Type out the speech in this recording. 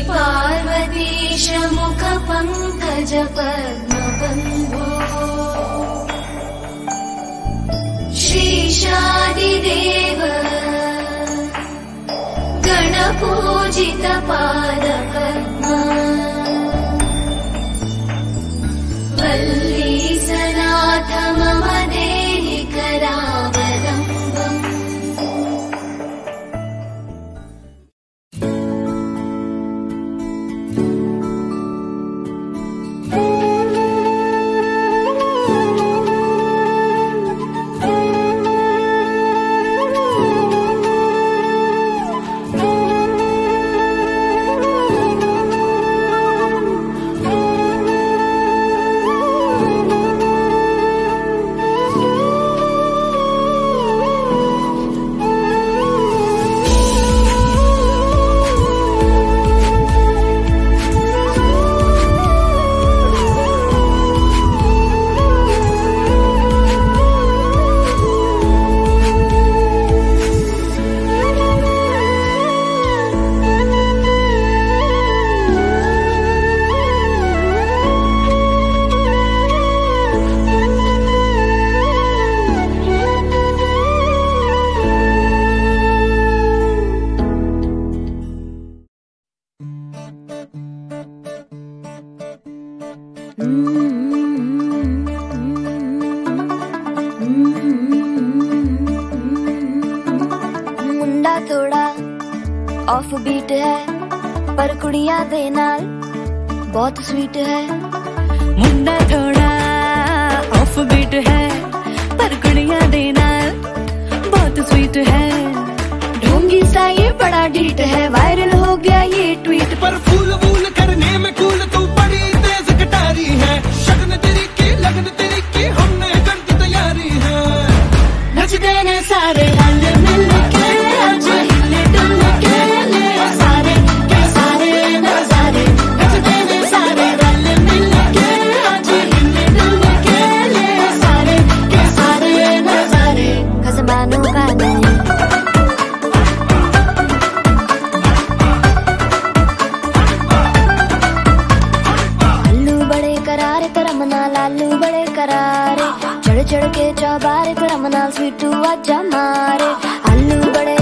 पार्वतीश मुख पंकज पद्मबन्धो श्रीशादिदेव गणपूजित पादपद्मा वल्लीसनाथ मम देहि करावलम्बम्। मुंडा थोड़ा ऑफ बीट है पर कुड़ियां दे नाल बहुत स्वीट है। मुंडा थोड़ा ऑफ बीट है पर कुड़ियां दे नाल बहुत स्वीट है। ढोंगी सा ये बड़ा डीट है, वायरल हो गया ये ट्वीट पर फूल वूल करने में कूल तू बड़ी तेज कटारी है। शगन तेरी की लगन तेरी की हमने कर दी तैयारी है। नचते ने सारे रंग मिल के आज हिले डुल के ले सारे के सारे नजारे। नचते ने सारे रंग मिल के आज हिले डुल के ले सारे के सारे नजारे। खसमानों का नहीं लालू बड़े करारे चढ़ चढ़ के चौबारे करमना स्वीटू आजा मारे। आलू बड़े